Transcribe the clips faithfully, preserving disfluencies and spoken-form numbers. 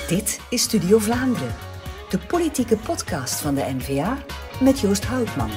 Dit is Studio Vlaanderen, de politieke podcast van de N V A met Joost Houtman.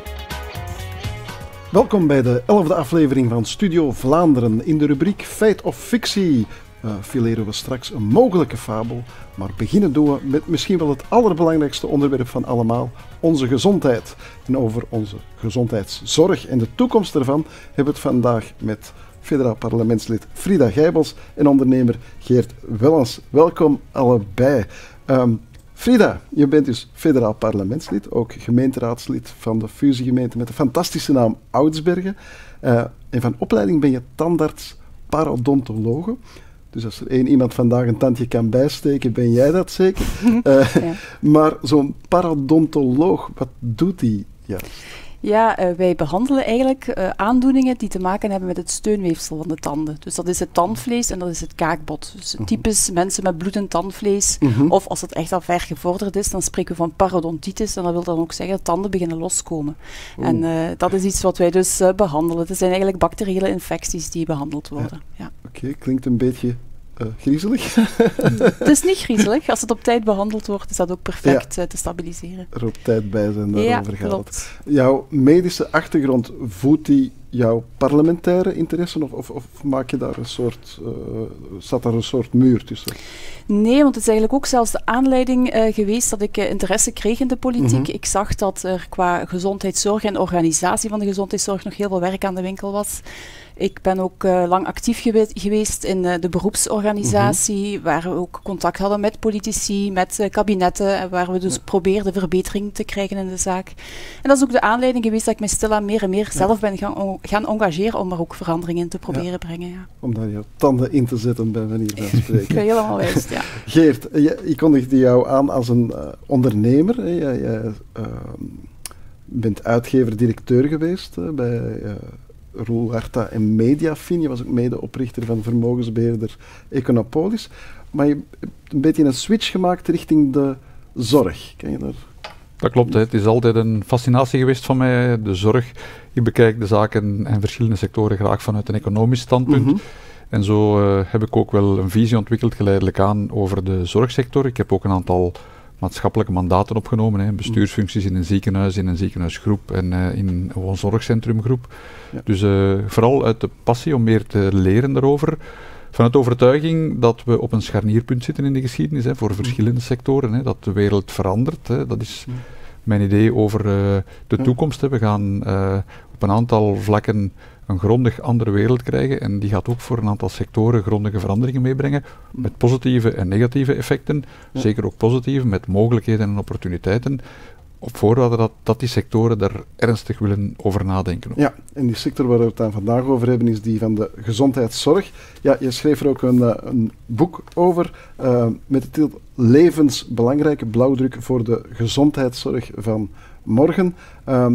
Welkom bij de elfde aflevering van Studio Vlaanderen. In de rubriek Feit of Fictie uh, fileren we straks een mogelijke fabel, maar beginnen doen we met misschien wel het allerbelangrijkste onderwerp van allemaal, onze gezondheid. En over onze gezondheidszorg en de toekomst ervan hebben we het vandaag met federaal parlementslid Frida Gijbels en ondernemer Geert Wellens. Welkom allebei. Um, Frida, je bent dus federaal parlementslid, ook gemeenteraadslid van de fusiegemeente met de fantastische naam Oudsbergen. Uh, en van opleiding ben je tandarts parodontologe. Dus als er één iemand vandaag een tandje kan bijsteken, ben jij dat zeker. Uh, ja. Maar zo'n parodontoloog, wat doet die juist? Ja, uh, wij behandelen eigenlijk uh, aandoeningen die te maken hebben met het steunweefsel van de tanden. Dus dat is het tandvlees en dat is het kaakbot. Dus uh-huh. typisch mensen met bloedend tandvlees. Uh-huh. Of als het echt al ver gevorderd is, dan spreken we van parodontitis. En dat wil dan ook zeggen dat tanden beginnen loskomen. Uh. En uh, dat is iets wat wij dus uh, behandelen. Het zijn eigenlijk bacteriële infecties die behandeld worden. Ja. Ja. Oké, okay, klinkt een beetje... Uh, griezelig? Het is niet griezelig. Als het op tijd behandeld wordt, is dat ook perfect ja. uh, te stabiliseren. Er op tijd bij zijn, daarover ja, gaat klopt. het. Jouw medische achtergrond, voedt die jouw parlementaire interesse? Of, of, of maak je daar een soort, uh, staat daar een soort muur tussen? Nee, want het is eigenlijk ook zelfs de aanleiding uh, geweest dat ik uh, interesse kreeg in de politiek. Mm-hmm. Ik zag dat er qua gezondheidszorg en organisatie van de gezondheidszorg nog heel veel werk aan de winkel was. Ik ben ook uh, lang actief gewe- geweest in uh, de beroepsorganisatie, mm-hmm. waar we ook contact hadden met politici, met uh, kabinetten, en waar we dus ja. probeerden verbetering te krijgen in de zaak. En dat is ook de aanleiding geweest dat ik me stilaan meer en meer ja. zelf ben gaan, on- gaan engageren om er ook veranderingen in te proberen ja. brengen. Ja. Om daar jouw tanden in te zetten, bij manier van spreken. Helemaal juist, ja. Geert, je, ik kondigde jou aan als een uh, ondernemer. Hè. Je, je uh, bent uitgever-directeur geweest uh, bij... Uh, Roel Harta en Mediafin. Je was ook medeoprichter van vermogensbeheerder Econopolis. Maar je hebt een beetje een switch gemaakt richting de zorg. Kan je daar... Dat klopt, hè. Het is altijd een fascinatie geweest van mij, de zorg. Ik bekijk de zaken en verschillende sectoren graag vanuit een economisch standpunt. Mm-hmm. En zo uh, heb ik ook wel een visie ontwikkeld geleidelijk aan over de zorgsector. Ik heb ook een aantal maatschappelijke mandaten opgenomen, hè, bestuursfuncties in een ziekenhuis, in een ziekenhuisgroep en uh, in een zorgcentrumgroep. Ja. Dus uh, vooral uit de passie om meer te leren daarover. Vanuit de overtuiging dat we op een scharnierpunt zitten in de geschiedenis, hè, voor verschillende sectoren, hè, dat de wereld verandert. Hè, dat is ja. mijn idee over uh, de ja. toekomst. Hè. We gaan uh, op een aantal vlakken een grondig andere wereld krijgen en die gaat ook voor een aantal sectoren grondige veranderingen meebrengen, met positieve en negatieve effecten, ja. zeker ook positieve, met mogelijkheden en opportuniteiten, op voorwaarde dat, dat die sectoren daar ernstig willen over nadenken. Ook. Ja, en die sector waar we het dan vandaag over hebben is die van de gezondheidszorg. Ja, je schreef er ook een, uh, een boek over uh, met de titel Levensbelangrijke blauwdruk voor de gezondheidszorg van morgen. Um,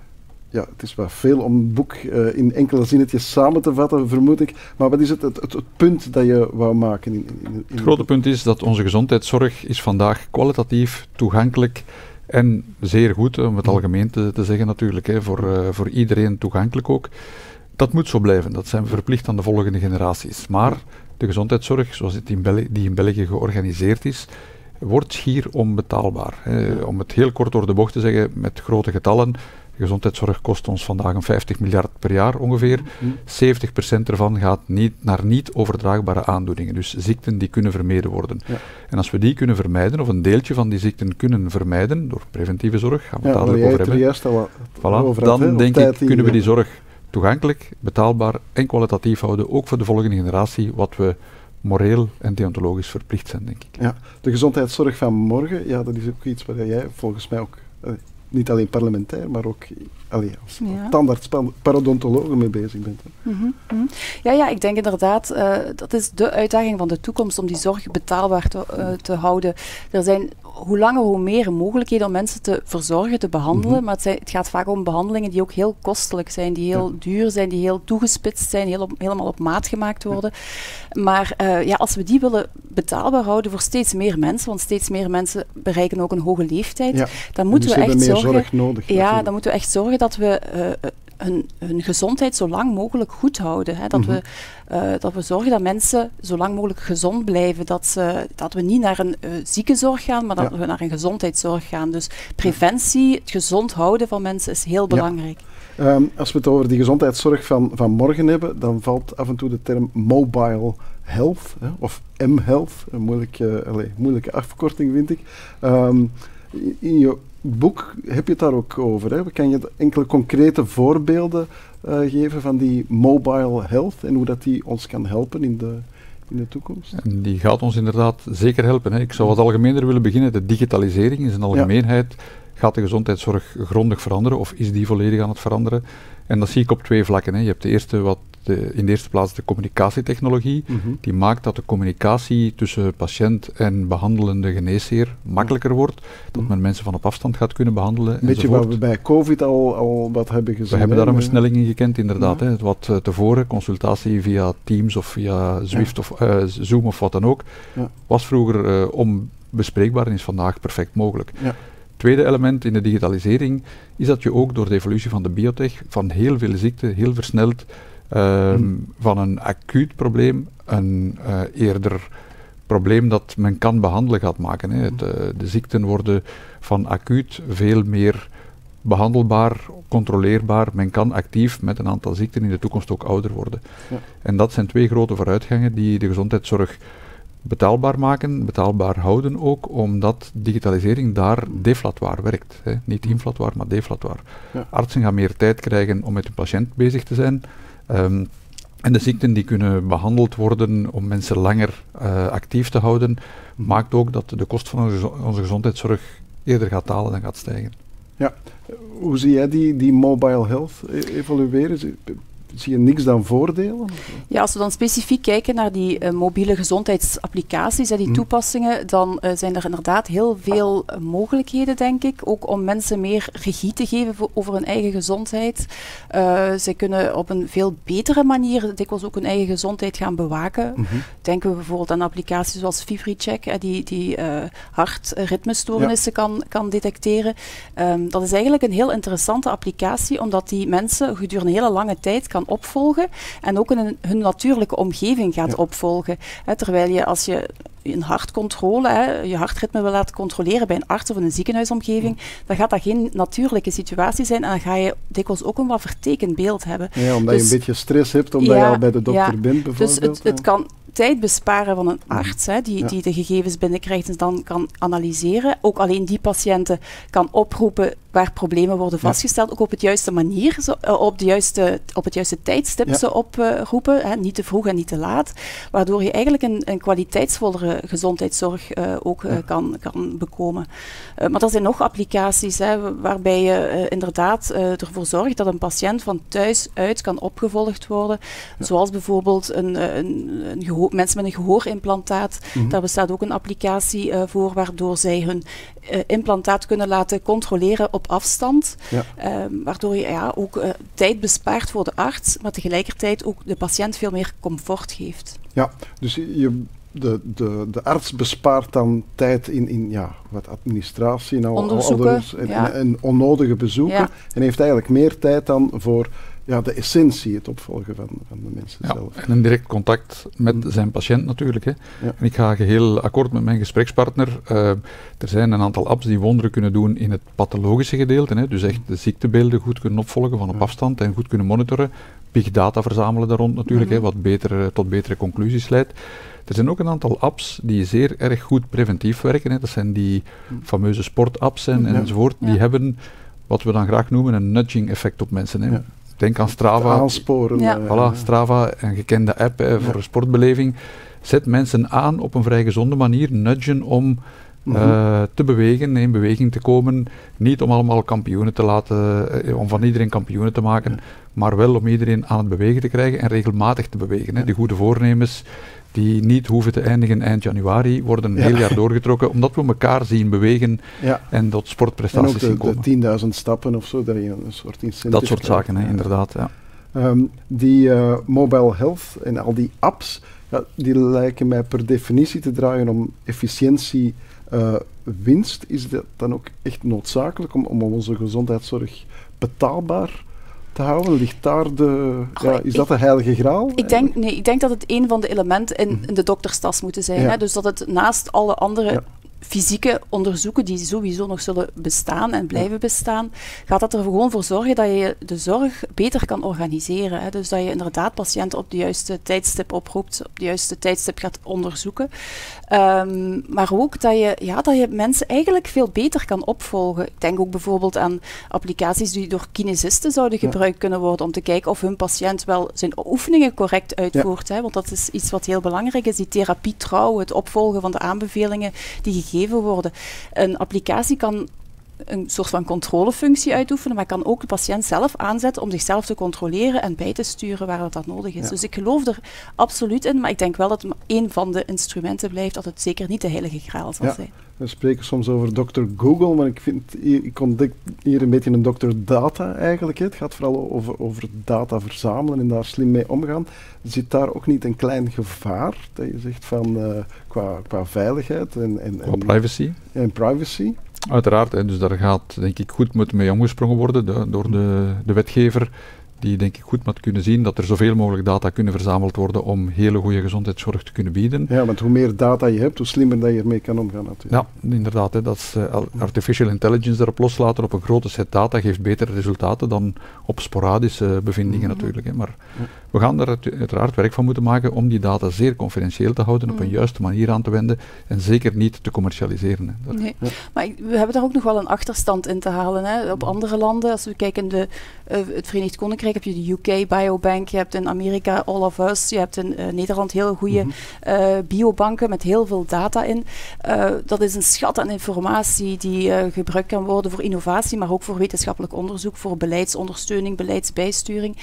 Ja, het is wel veel om een boek uh, in enkele zinnetjes samen te vatten, vermoed ik. Maar wat is het, het, het, het punt dat je wou maken? In, in, in het grote punt is dat onze gezondheidszorg is vandaag kwalitatief, toegankelijk en zeer goed, om het algemeen te, te zeggen natuurlijk, hè, voor, uh, voor iedereen toegankelijk ook. Dat moet zo blijven, dat zijn we verplicht aan de volgende generaties. Maar de gezondheidszorg, zoals het in België, die in België georganiseerd is, wordt schier onbetaalbaar. Hè. Om het heel kort door de bocht te zeggen, met grote getallen. De gezondheidszorg kost ons vandaag een vijftig miljard per jaar ongeveer. Mm. zeventig procent ervan gaat niet naar niet overdraagbare aandoeningen. Dus ziekten die kunnen vermeden worden. Ja. En als we die kunnen vermijden, of een deeltje van die ziekten kunnen vermijden, door preventieve zorg, gaan we het ja, dadelijk over hebben. Juist al voilà, over dan had, denk ik, kunnen we die zorg toegankelijk, betaalbaar en kwalitatief houden, ook voor de volgende generatie, wat we moreel en deontologisch verplicht zijn, denk ik. Ja, de gezondheidszorg van morgen, ja, dat is ook iets waar jij volgens mij ook... Uh, niet alleen parlementair, maar ook allee, als ja. tandarts, parodontologen mee bezig bent. Mm-hmm, mm-hmm. Ja, ja, ik denk inderdaad, uh, dat is de uitdaging van de toekomst, om die zorg betaalbaar te, uh, te houden. Er zijn hoe langer hoe meer mogelijkheden om mensen te verzorgen, te behandelen, mm-hmm. maar het, zijn, het gaat vaak om behandelingen die ook heel kostelijk zijn, die heel ja. duur zijn, die heel toegespitst zijn, heel op, helemaal op maat gemaakt worden. Ja. Maar uh, ja, als we die willen betaalbaar houden voor steeds meer mensen, want steeds meer mensen bereiken ook een hoge leeftijd, ja. dan moeten dus we echt meer zorgen... zorg nodig. Ja, dan moeten we echt zorgen dat we uh, hun, hun gezondheid zo lang mogelijk goed houden. Hè. Dat, mm-hmm. we, uh, dat we zorgen dat mensen zo lang mogelijk gezond blijven. Dat, ze, dat we niet naar een uh, ziekenzorg gaan, maar dat ja. we naar een gezondheidszorg gaan. Dus preventie, het gezond houden van mensen is heel belangrijk. Ja. Um, als we het over die gezondheidszorg van, van morgen hebben, dan valt af en toe de term mobile health, hè, of M-health, een moeilijke, allez, moeilijke afkorting vind ik. Um, in je boek heb je het daar ook over. Hè? Kan je enkele concrete voorbeelden uh, geven van die mobile health en hoe dat die ons kan helpen in de, in de toekomst? En die gaat ons inderdaad zeker helpen. Hè. Ik zou wat algemener willen beginnen. De digitalisering in zijn algemeenheid ja. gaat de gezondheidszorg grondig veranderen of is die volledig aan het veranderen. En dat zie ik op twee vlakken. Hè. Je hebt de eerste wat de, in de eerste plaats de communicatietechnologie. Mm-hmm. Die maakt dat de communicatie tussen patiënt en behandelende geneesheer makkelijker wordt. Dat mm-hmm. men mensen van op afstand gaat kunnen behandelen. Een beetje wat we bij COVID al, al wat hebben gezien. We hebben daar een versnelling in gekend, inderdaad. Ja. Hè. Wat uh, tevoren, consultatie via Teams of via Zwift ja. of uh, Zoom of wat dan ook, ja. was vroeger uh, onbespreekbaar en is vandaag perfect mogelijk. Ja. Tweede element in de digitalisering is dat je ook door de evolutie van de biotech van heel veel ziekten heel versneld uh, mm. van een acuut probleem een uh, eerder probleem dat men kan behandelen gaat maken. Hè. Het, uh, de ziekten worden van acuut veel meer behandelbaar, controleerbaar. Men kan actief met een aantal ziekten in de toekomst ook ouder worden. Ja. En dat zijn twee grote vooruitgangen die de gezondheidszorg betaalbaar maken, betaalbaar houden ook, omdat digitalisering daar deflatoir werkt. Hè. Niet inflatoir, maar deflatoir. Ja. Artsen gaan meer tijd krijgen om met hun patiënt bezig te zijn. Um, en de ziekten die kunnen behandeld worden om mensen langer uh, actief te houden, mm. maakt ook dat de kost van onze, onze gezondheidszorg eerder gaat dalen dan gaat stijgen. Ja, hoe zie jij die, die mobile health evolueren? Zie je niks dan voordelen? Ja, als we dan specifiek kijken naar die uh, mobiele gezondheidsapplicaties en die mm. toepassingen, dan uh, zijn er inderdaad heel veel uh, mogelijkheden, denk ik, ook om mensen meer regie te geven vo- over hun eigen gezondheid. Uh, zij kunnen op een veel betere manier dikwijls ook hun eigen gezondheid gaan bewaken. Mm-hmm. Denken we bijvoorbeeld aan applicaties zoals FibriCheck, uh, die, die uh, hartritmestoornissen ja. kan, kan detecteren. Um, dat is eigenlijk een heel interessante applicatie, omdat die mensen gedurende een hele lange tijd kan opvolgen en ook in een, hun natuurlijke omgeving gaat ja. opvolgen. Hè, terwijl je als je een hartcontrole, hè, je hartritme wil laten controleren bij een arts of in een ziekenhuisomgeving, ja. dan gaat dat geen natuurlijke situatie zijn en dan ga je dikwijls ook een wat vertekend beeld hebben. Ja, omdat dus, je een beetje stress hebt, omdat ja, je al bij de dokter ja, bent bijvoorbeeld. Dus het, het kan tijd besparen van een arts, hè, die, ja. die de gegevens binnenkrijgt en dan kan analyseren. Ook alleen die patiënten kan oproepen waar problemen worden vastgesteld, ja. ook op het juiste manier, zo, uh, op, de juiste, op het juiste tijdstip ja. ze oproepen, uh, niet te vroeg en niet te laat, waardoor je eigenlijk een, een kwaliteitsvollere gezondheidszorg uh, ook uh, ja. kan, kan bekomen. Uh, maar er zijn nog applicaties hè, waarbij je uh, inderdaad uh, ervoor zorgt dat een patiënt van thuis uit kan opgevolgd worden, ja. zoals bijvoorbeeld een, een, een gehoor, mensen met een gehoorimplantaat. Mm-hmm. Daar bestaat ook een applicatie uh, voor, waardoor zij hun uh, implantaat kunnen laten controleren op afstand, ja. uh, waardoor je ja, ook uh, tijd bespaart voor de arts, maar tegelijkertijd ook de patiënt veel meer comfort geeft. Ja, dus je, de, de, de arts bespaart dan tijd in, in ja, wat administratie en, al, onderzoeken, al, al, en, ja. en, en onnodige bezoeken ja. en heeft eigenlijk meer tijd dan voor ja, de essentie, het opvolgen van, van de mensen ja, zelf. En een direct contact met mm. zijn patiënt natuurlijk. Hè. Ja. En ik ga geheel akkoord met mijn gesprekspartner. Uh, er zijn een aantal apps die wonderen kunnen doen in het pathologische gedeelte. Hè. Dus echt de ziektebeelden goed kunnen opvolgen van op ja. afstand en goed kunnen monitoren. Big data verzamelen daar rond natuurlijk, mm-hmm. hè, wat beter, tot betere conclusies leidt. Er zijn ook een aantal apps die zeer erg goed preventief werken. Hè. Dat zijn die mm. fameuze sportapps en, ja. enzovoort. Die ja. hebben wat we dan graag noemen een nudging effect op mensen. Hè. Ja. Denk aan Strava. Aansporen. Ja. Voilà, Strava, een gekende app hè, voor ja. sportbeleving. Zet mensen aan op een vrij gezonde manier, nudgen om mm-hmm. uh, te bewegen, in beweging te komen. Niet om allemaal kampioenen te laten, uh, om van iedereen kampioenen te maken, ja. maar wel om iedereen aan het bewegen te krijgen en regelmatig te bewegen. Hè. Ja. De goede voornemens die niet hoeven te eindigen eind januari, worden een ja. heel jaar doorgetrokken, omdat we elkaar zien bewegen ja. en tot sportprestaties en ook de, zien komen. de tienduizend stappen of zo, dat je een soort incentive Dat soort krijgt. zaken, hè, ja. inderdaad. Ja. Um, die uh, mobile health en al die apps, ja, die lijken mij per definitie te draaien om efficiëntie, uh, winst. Is dat dan ook echt noodzakelijk om, om onze gezondheidszorg betaalbaar te houden? Ligt daar de, Goh, ja, is ik, dat de heilige graal? Ik denk, nee, ik denk dat het een van de elementen in, in de dokterstas moeten zijn. Ja. Hè? Dus dat het naast alle andere ja. fysieke onderzoeken die sowieso nog zullen bestaan en blijven ja. bestaan, gaat dat er gewoon voor zorgen dat je de zorg beter kan organiseren. Hè? Dus dat je inderdaad patiënten op de juiste tijdstip oproept, op de juiste tijdstip gaat onderzoeken. Um, maar ook dat je, ja, dat je mensen eigenlijk veel beter kan opvolgen. Ik denk ook bijvoorbeeld aan applicaties die door kinesisten zouden gebruikt ja. kunnen worden om te kijken of hun patiënt wel zijn oefeningen correct uitvoert. Ja. Hè? Want dat is iets wat heel belangrijk is, die therapie trouw, het opvolgen van de aanbevelingen die gegeven worden. Een applicatie kan een soort van controlefunctie uitoefenen, maar kan ook de patiënt zelf aanzetten om zichzelf te controleren en bij te sturen waar dat, dat nodig is. Ja. Dus ik geloof er absoluut in, maar ik denk wel dat het één van de instrumenten blijft, dat het zeker niet de heilige graal zal ja. zijn. We spreken soms over dokter Google, maar ik vind, ik ontdek hier een beetje een dokter Data eigenlijk. Hè. Het gaat vooral over, over data verzamelen en daar slim mee omgaan. Zit daar ook niet een klein gevaar, dat je zegt van uh, qua, qua veiligheid en, en, en privacy? En privacy? Uiteraard, hè, dus daar gaat denk ik goed moet mee omgesprongen worden de, door de, de wetgever, die denk ik goed moet kunnen zien dat er zoveel mogelijk data kunnen verzameld worden om hele goede gezondheidszorg te kunnen bieden. Ja, want hoe meer data je hebt, hoe slimmer dat je ermee kan omgaan natuurlijk. Ja, inderdaad. Hè, dat is, uh, artificial intelligence daarop loslaten op een grote set data geeft betere resultaten dan op sporadische bevindingen mm-hmm. natuurlijk. Hè. Maar ja. we gaan er uiteraard werk van moeten maken om die data zeer confidentieel te houden, mm. op een juiste manier aan te wenden en zeker niet te commercialiseren. Hè. Dat nee, ja. maar we hebben daar ook nog wel een achterstand in te halen. Hè. Op andere landen, als we kijken in de, uh, het Verenigd Koninkrijk, heb je de U K Biobank, je hebt in Amerika All of Us, je hebt in uh, Nederland heel goede mm-hmm. uh, biobanken met heel veel data in. Uh, dat is een schat aan informatie die uh, gebruikt kan worden voor innovatie, maar ook voor wetenschappelijk onderzoek, voor beleidsondersteuning, beleidsbijsturing.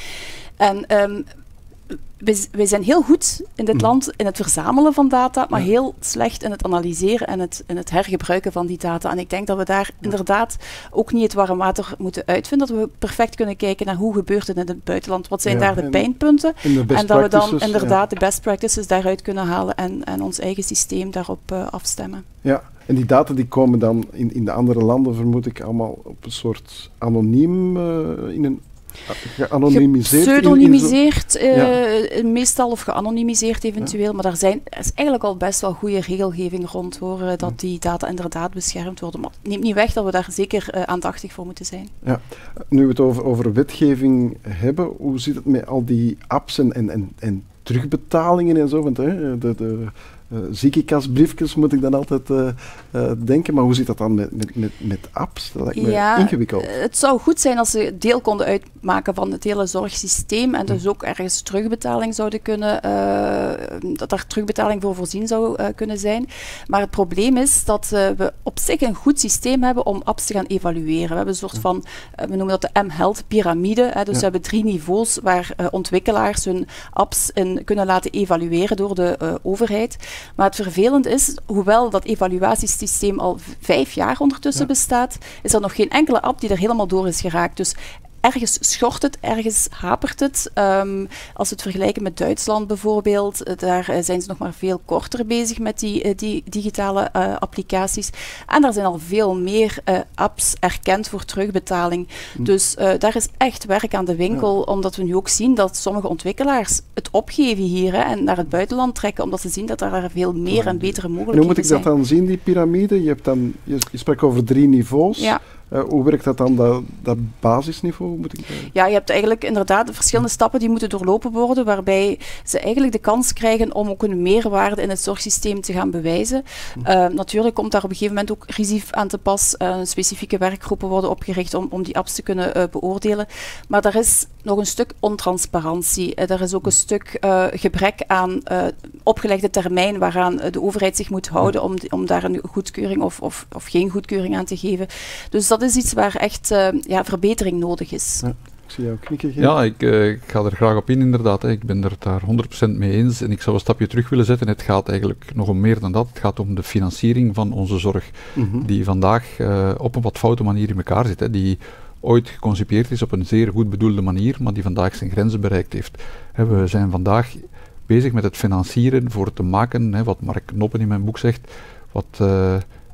En um, wij, wij zijn heel goed in dit mm. land in het verzamelen van data, maar ja. heel slecht in het analyseren en het, in het hergebruiken van die data. En ik denk dat we daar ja. inderdaad ook niet het warm water moeten uitvinden, dat we perfect kunnen kijken naar hoe gebeurt het in het buitenland, wat zijn ja, daar de en, pijnpunten, en, de en dat we dan inderdaad ja. de best practices daaruit kunnen halen en, en ons eigen systeem daarop uh, afstemmen. Ja, en die data die komen dan in, in de andere landen, vermoed ik, allemaal op een soort anoniem, uh, in een geanonimiseerd. Gepseudonymiseerd, uh, ja. meestal, of geanonimiseerd eventueel, ja. maar daar zijn, er is eigenlijk al best wel goede regelgeving rond, hoor, uh, dat ja. die data inderdaad beschermd worden. Maar het neemt niet weg dat we daar zeker uh, aandachtig voor moeten zijn. Ja. Nu we het over, over wetgeving hebben, hoe zit het met al die apps en, en, en, en terugbetalingen en zo? Want hè, de, de uh, ziekenkastbriefjes moet ik dan altijd uh, uh, denken, maar hoe zit dat dan met, met, met, met apps? Dat lijkt me ja, ingewikkeld. Het zou goed zijn als ze deel konden uitmaken van het hele zorgsysteem en dus ook ergens terugbetaling zouden kunnen, uh, dat daar terugbetaling voor voorzien zou uh, kunnen zijn. Maar het probleem is dat uh, we op zich een goed systeem hebben om apps te gaan evalueren. We hebben een soort van, uh, we noemen dat de M-Health piramide, hè, dus ja. we hebben drie niveaus waar uh, ontwikkelaars hun apps in kunnen laten evalueren door de uh, overheid. Maar het vervelend is, hoewel dat evaluatiesysteem al vijf jaar ondertussen ja. bestaat, is er nog geen enkele app die er helemaal door is geraakt. Dus ergens schort het, ergens hapert het. Um, als we het vergelijken met Duitsland bijvoorbeeld, daar uh, zijn ze nog maar veel korter bezig met die, uh, die digitale uh, applicaties. En daar zijn al veel meer uh, apps erkend voor terugbetaling. Hm. Dus uh, daar is echt werk aan de winkel, ja. omdat we nu ook zien dat sommige ontwikkelaars het opgeven hier hè, en naar het buitenland trekken, omdat ze zien dat daar veel meer ja. en betere mogelijkheden zijn. En hoe moet ik dat dan zien, die piramide? Je, hebt dan, je, je sprak over drie niveaus. Ja. Uh, hoe werkt dat dan, dat, dat basisniveau? Moet ik zeggen? Ja, je hebt eigenlijk inderdaad verschillende stappen die moeten doorlopen worden, waarbij ze eigenlijk de kans krijgen om ook een meerwaarde in het zorgsysteem te gaan bewijzen. Uh, natuurlijk komt daar op een gegeven moment ook RISIF aan te pas. Uh, specifieke werkgroepen worden opgericht om, om die apps te kunnen uh, beoordelen. Maar er is nog een stuk ontransparantie. Uh, er is ook een stuk uh, gebrek aan uh, opgelegde termijn waaraan uh, de overheid zich moet houden om, om daar een goedkeuring of, of, of geen goedkeuring aan te geven. Dus dat is iets waar echt uh, ja, verbetering nodig is. Ja, ik zie jou knikken. Ja, ik, uh, ik ga er graag op in inderdaad. Hè. Ik ben er daar honderd procent mee eens en ik zou een stapje terug willen zetten. Het gaat eigenlijk nog om meer dan dat. Het gaat om de financiering van onze zorg, mm-hmm. die vandaag uh, op een wat foute manier in elkaar zit. Hè. Die ooit geconcipeerd is op een zeer goed bedoelde manier, maar die vandaag zijn grenzen bereikt heeft. Hè, we zijn vandaag bezig met het financieren voor te maken, hè, wat Mark Noppen in mijn boek zegt, wat... Uh,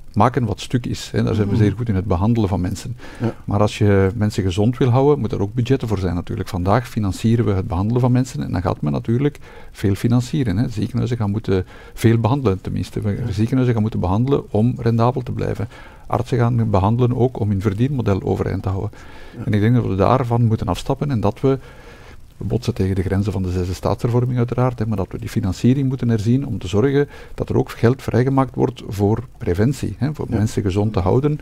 maken wat stuk is. Hè. Daar zijn we zeer goed in het behandelen van mensen. Ja. Maar als je mensen gezond wil houden, moet er ook budgetten voor zijn natuurlijk. Vandaag financieren we het behandelen van mensen en dan gaat men natuurlijk veel financieren. Hè. Ziekenhuizen gaan moeten veel behandelen, tenminste. We, ja. Ziekenhuizen gaan moeten behandelen om rendabel te blijven. Artsen gaan behandelen ook om hun verdienmodel overeind te houden. Ja. En ik denk dat we daarvan moeten afstappen en dat we We botsen tegen de grenzen van de zesde staatshervorming uiteraard, hè, maar dat we die financiering moeten herzien om te zorgen dat er ook geld vrijgemaakt wordt voor preventie, hè, voor ja. mensen gezond te houden,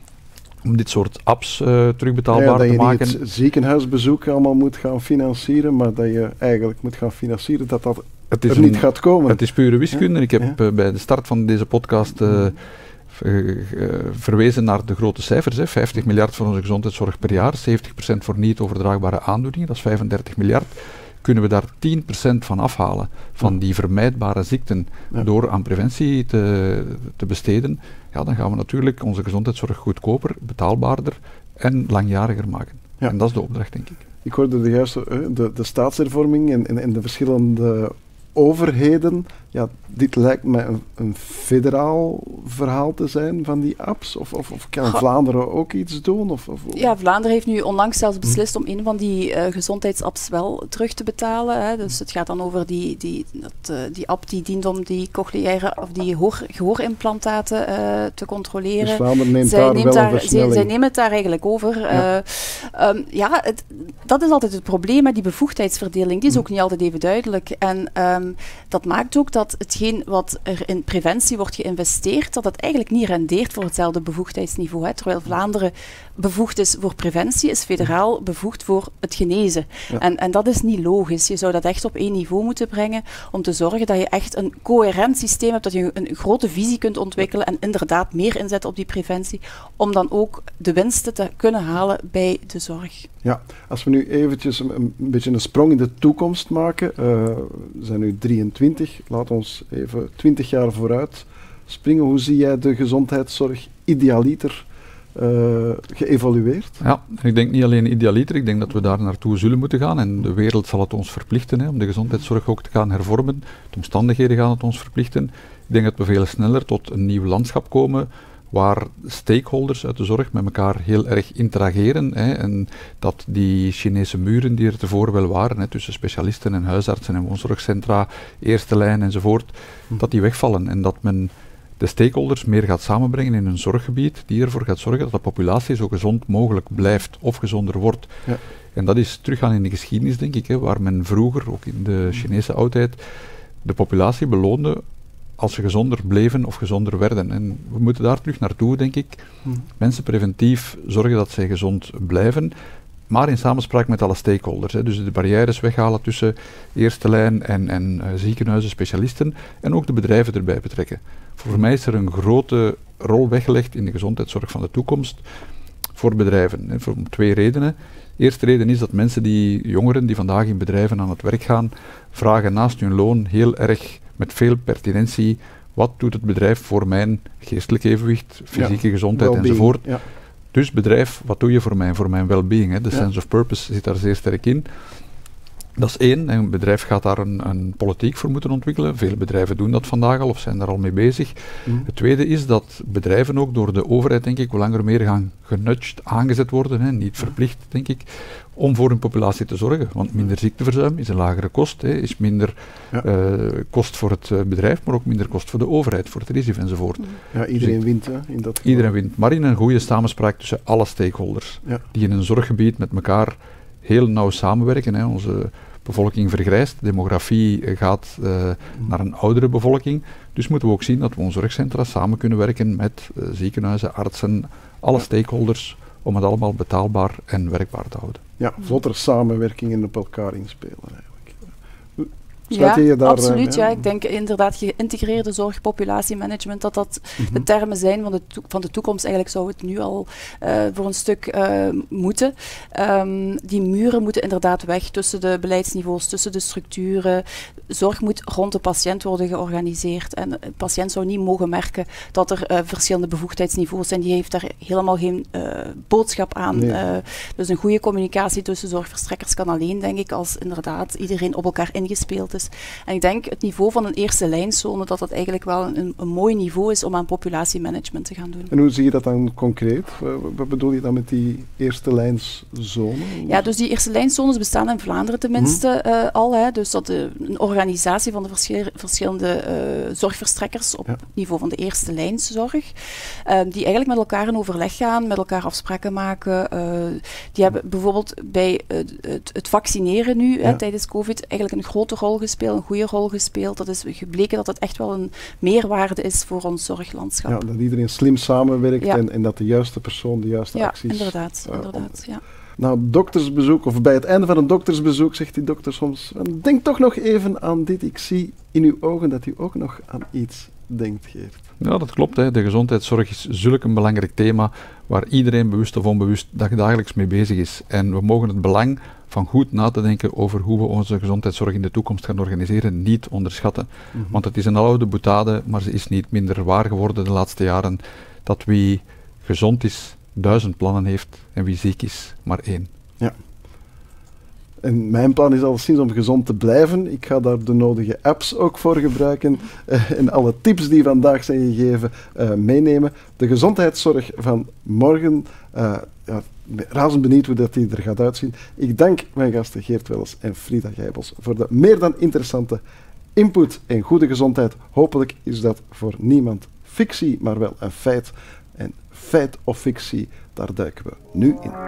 om dit soort apps uh, terugbetaalbaar ja, ja, te maken. Dat je niet het ziekenhuisbezoek allemaal moet gaan financieren, maar dat je eigenlijk moet gaan financieren dat dat het is er een, niet gaat komen. Het is pure wiskunde. Ja? Ik heb ja. uh, bij de start van deze podcast uh, Uh, uh, verwezen naar de grote cijfers. Hè. vijftig miljard voor onze gezondheidszorg per jaar, zeventig procent voor niet overdraagbare aandoeningen, dat is vijfendertig miljard. Kunnen we daar tien procent van afhalen, van ja. die vermijdbare ziekten, ja. door aan preventie te, te besteden, ja, dan gaan we natuurlijk onze gezondheidszorg goedkoper, betaalbaarder en langjariger maken. Ja. En dat is de opdracht, denk ik. Ik hoorde de juiste, de, de staatshervorming en, en, en de verschillende overheden. Ja, dit lijkt mij een, een federaal verhaal te zijn van die apps. Of, of, of kan Ga. Vlaanderen ook iets doen? Of, of, ja, Vlaanderen heeft nu onlangs zelfs beslist hm. om een van die uh, gezondheidsapps wel terug te betalen. Hè. Dus het gaat dan over die, die, dat, uh, die app die dient om die cochleaire of die hoor, gehoorimplantaten uh, te controleren. Dus Vlaanderen neemt zij daar neemt wel daar, een versnelling. Zij, zij nemen het daar eigenlijk over. Ja, uh, um, ja het, dat is altijd het probleem met die bevoegdheidsverdeling. Die is hm. ook niet altijd even duidelijk. En um, dat maakt ook dat hetgeen wat er in preventie wordt geïnvesteerd, dat het eigenlijk niet rendeert voor hetzelfde bevoegdheidsniveau. Hè. Terwijl Vlaanderen bevoegd is voor preventie, is federaal bevoegd voor het genezen. Ja. En, en dat is niet logisch. Je zou dat echt op één niveau moeten brengen om te zorgen dat je echt een coherent systeem hebt, dat je een grote visie kunt ontwikkelen en inderdaad meer inzet op die preventie, om dan ook de winsten te kunnen halen bij de zorg. Ja, als we nu eventjes een, een beetje een sprong in de toekomst maken. Uh, we zijn nu drieëntwintig, laat ons even twintig jaar vooruit springen. Hoe zie jij de gezondheidszorg idealiter uh, geëvolueerd? Ja, ik denk niet alleen idealiter, ik denk dat we daar naartoe zullen moeten gaan en de wereld zal het ons verplichten, hè, om de gezondheidszorg ook te gaan hervormen. De omstandigheden gaan het ons verplichten. Ik denk dat we veel sneller tot een nieuw landschap komen, waar stakeholders uit de zorg met elkaar heel erg interageren, hè, en dat die Chinese muren die er tevoren wel waren, hè, tussen specialisten en huisartsen en woonzorgcentra, eerste lijn enzovoort, hm. dat die wegvallen en dat men de stakeholders meer gaat samenbrengen in een zorggebied die ervoor gaat zorgen dat de populatie zo gezond mogelijk blijft of gezonder wordt. Ja. En dat is teruggaan in de geschiedenis, denk ik, hè, waar men vroeger, ook in de Chinese oudheid, de populatie beloonde als ze gezonder bleven of gezonder werden. En we moeten daar terug naartoe, denk ik. Hmm. Mensen preventief zorgen dat zij gezond blijven, maar in samenspraak met alle stakeholders. Hè. Dus de barrières weghalen tussen eerste lijn en, en uh, ziekenhuizen, specialisten en ook de bedrijven erbij betrekken. Voor hmm. mij is er een grote rol weggelegd in de gezondheidszorg van de toekomst voor bedrijven. Hè, voor om twee redenen. De eerste reden is dat mensen die, jongeren die vandaag in bedrijven aan het werk gaan, vragen naast hun loon heel erg met veel pertinentie, wat doet het bedrijf voor mijn geestelijk evenwicht, fysieke ja, gezondheid enzovoort. Ja. Dus bedrijf, wat doe je voor mij, voor mijn well-being? Hè? De ja. sense of purpose zit daar zeer sterk in. Dat is één, een bedrijf gaat daar een, een politiek voor moeten ontwikkelen. Veel bedrijven doen dat vandaag al of zijn daar al mee bezig. Mm. Het tweede is dat bedrijven ook door de overheid, denk ik, hoe langer meer gaan genudged, aangezet worden, hè, niet verplicht, denk ik, om voor hun populatie te zorgen. Want minder ziekteverzuim is een lagere kost, hè, is minder ja. uh, kost voor het uh, bedrijf, maar ook minder kost voor de overheid, voor het R I S I F enzovoort. Ja, iedereen dus wint, hè, in dat geval. Iedereen wint, maar in een goede samenspraak tussen alle stakeholders, ja. die in een zorggebied met elkaar heel nauw samenwerken. Hè. Onze bevolking vergrijst, demografie gaat uh, mm. naar een oudere bevolking. Dus moeten we ook zien dat we onze zorgcentra samen kunnen werken met uh, ziekenhuizen, artsen, alle ja. stakeholders, om het allemaal betaalbaar en werkbaar te houden. Ja, vlotter samenwerkingen op elkaar inspelen eigenlijk. Ja, je daar, absoluut. Uh, ja. ja, ik denk inderdaad geïntegreerde zorg, populatiemanagement, dat dat mm-hmm. de termen zijn van de, to- van de toekomst. Eigenlijk zou het nu al uh, voor een stuk uh, moeten. Um, die muren moeten inderdaad weg tussen de beleidsniveaus, tussen de structuren. Zorg moet rond de patiënt worden georganiseerd. En de patiënt zou niet mogen merken dat er uh, verschillende bevoegdheidsniveaus zijn. Die heeft daar helemaal geen uh, boodschap aan. Nee. Uh, dus een goede communicatie tussen zorgverstrekkers kan alleen, denk ik, als inderdaad iedereen op elkaar ingespeeld is. is. En ik denk het niveau van een eerste lijnzone, dat dat eigenlijk wel een, een mooi niveau is om aan populatiemanagement te gaan doen. En hoe zie je dat dan concreet? Wat bedoel je dan met die eerste lijnszone? Ja, dus die eerste lijnzones bestaan in Vlaanderen tenminste hmm. uh, al. Hè, dus dat de, een organisatie van de verschil, verschillende uh, zorgverstrekkers op ja. niveau van de eerste lijnzorg, uh, die eigenlijk met elkaar in overleg gaan, met elkaar afspraken maken. Uh, die hebben bijvoorbeeld bij uh, het, het vaccineren nu, ja. hè, tijdens COVID, eigenlijk een grote rol gespeeld, een goede rol gespeeld. Dat is gebleken dat het echt wel een meerwaarde is voor ons zorglandschap. Ja, dat iedereen slim samenwerkt ja. en, en dat de juiste persoon de juiste ja, acties... Inderdaad, Uh, inderdaad, ja. Na een doktersbezoek, of bij het einde van een doktersbezoek, zegt die dokter soms, denk toch nog even aan dit. Ik zie in uw ogen dat u ook nog aan iets denkt, Geert. Ja, dat klopt. Hè. De gezondheidszorg is zulk een belangrijk thema waar iedereen bewust of onbewust dagelijks mee bezig is. En we mogen het belang van goed na te denken over hoe we onze gezondheidszorg in de toekomst gaan organiseren niet onderschatten. Mm-hmm. Want het is een aloude boutade, maar ze is niet minder waar geworden de laatste jaren, dat wie gezond is duizend plannen heeft en wie ziek is maar één. Ja. En mijn plan is alleszins om gezond te blijven. Ik ga daar de nodige apps ook voor gebruiken uh, en alle tips die vandaag zijn gegeven uh, meenemen. De gezondheidszorg van morgen, uh, ja, razend benieuwd hoe dat die er gaat uitzien. Ik dank mijn gasten Geert Welles en Frida Gijbels voor de meer dan interessante input en goede gezondheid. Hopelijk is dat voor niemand fictie, maar wel een feit. En feit of fictie, daar duiken we nu in.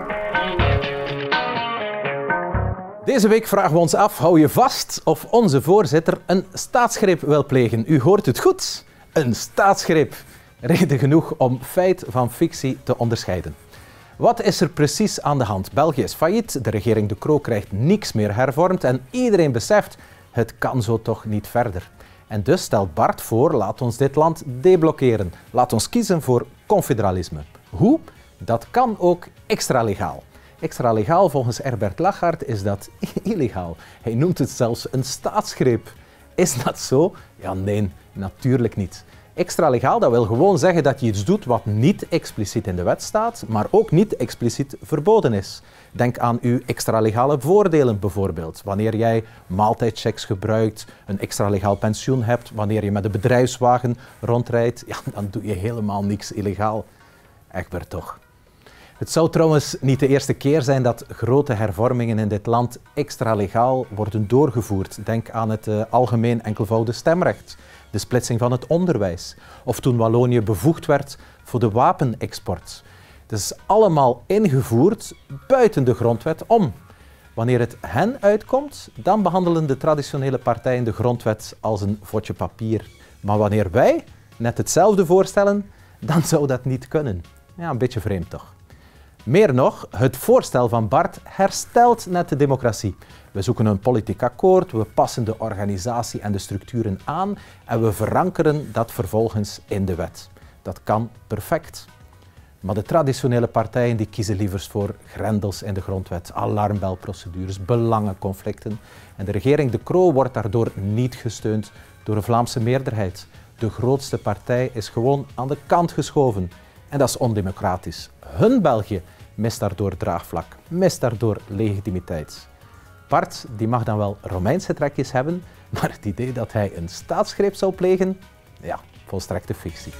Deze week vragen we ons af, hou je vast of onze voorzitter een staatsgreep wil plegen? U hoort het goed, een staatsgreep. Reden genoeg om feit van fictie te onderscheiden. Wat is er precies aan de hand? België is failliet, de regering De Croo krijgt niks meer hervormd en iedereen beseft, het kan zo toch niet verder. En dus stelt Bart voor, laat ons dit land deblokkeren. Laat ons kiezen voor confederalisme. Hoe? Dat kan ook extra legaal. Extra legaal volgens Herbert Lachart is dat illegaal. Hij noemt het zelfs een staatsgreep. Is dat zo? Ja, nee, natuurlijk niet. Extra legaal, dat wil gewoon zeggen dat je iets doet wat niet expliciet in de wet staat, maar ook niet expliciet verboden is. Denk aan uw extra legale voordelen bijvoorbeeld. Wanneer jij maaltijdchecks gebruikt, een extra legaal pensioen hebt, wanneer je met een bedrijfswagen rondrijdt, ja, dan doe je helemaal niks illegaal. Egbert toch. Het zou trouwens niet de eerste keer zijn dat grote hervormingen in dit land extra legaal worden doorgevoerd. Denk aan het uh, algemeen enkelvoudig stemrecht, de splitsing van het onderwijs, of toen Wallonië bevoegd werd voor de wapenexport. Het is allemaal ingevoerd buiten de grondwet om. Wanneer het hen uitkomt, dan behandelen de traditionele partijen de grondwet als een vodje papier. Maar wanneer wij net hetzelfde voorstellen, dan zou dat niet kunnen. Ja, een beetje vreemd toch? Meer nog, het voorstel van Bart herstelt net de democratie. We zoeken een politiek akkoord, we passen de organisatie en de structuren aan en we verankeren dat vervolgens in de wet. Dat kan perfect. Maar de traditionele partijen die kiezen liever voor grendels in de grondwet, alarmbelprocedures, belangenconflicten. En de regering De Croo wordt daardoor niet gesteund door een Vlaamse meerderheid. De grootste partij is gewoon aan de kant geschoven. En dat is ondemocratisch. Hun België mist daardoor draagvlak, mist daardoor legitimiteit. Bart die mag dan wel Romeinse trekjes hebben, maar het idee dat hij een staatsgreep zou plegen, ja, volstrekte fictie.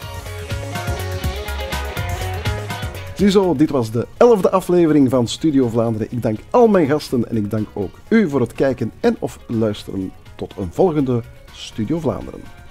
Ziezo, dit was de elfde aflevering van Studio Vlaanderen. Ik dank al mijn gasten en ik dank ook u voor het kijken en of luisteren. Tot een volgende Studio Vlaanderen.